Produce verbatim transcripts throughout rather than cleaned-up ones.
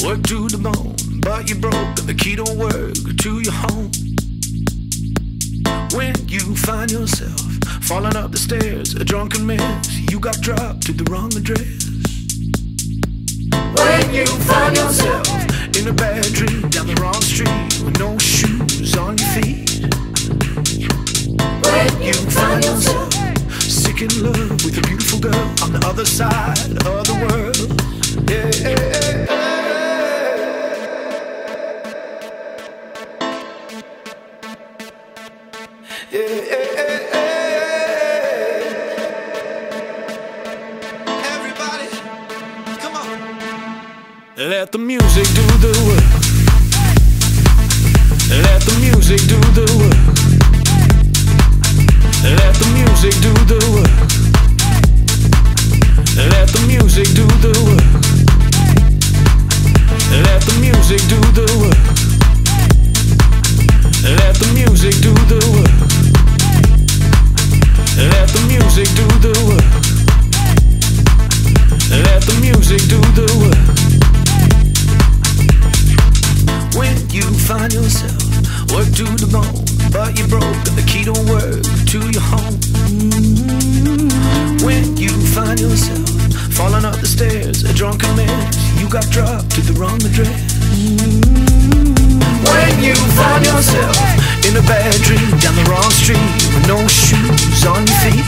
work to the bone, but you broke and the key don't work to your home. When you find yourself falling up the stairs, a drunken mess, you got dropped to the wrong address. When you find yourself in a bad dream down the wrong street with no shoes on your feet. When you find yourself sick in love with a beautiful girl on the other side of the world. Yeah, yeah, yeah. Yeah, yeah, yeah. Everybody, come on. Let the music do the work. Let the music do the work. Let the music do the work. Let the music do the work. Let the music do the work. Let the music do the work. Let the music do the work. Let the music do the work. When you find yourself work to the bone, but you broke and the key don't work to your home. When you find yourself falling up the stairs, a drunken mess, you got dropped to the wrong address. When you find yourself in a bad dream down the wrong street with no shoes on your feet.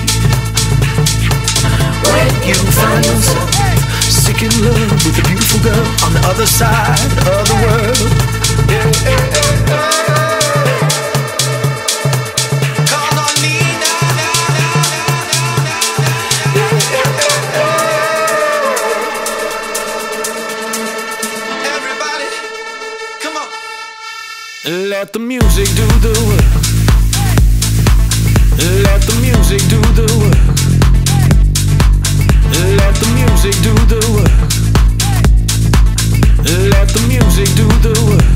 When you find yourself sick in love with a beautiful girl on the other side of the world. Yeah, yeah, yeah, yeah. Call on me now, now, now, now, now, yeah, yeah, yeah. Everybody, come on. Let the music do the work. Let the music do the work. Let the music do the work. Let the music do the work.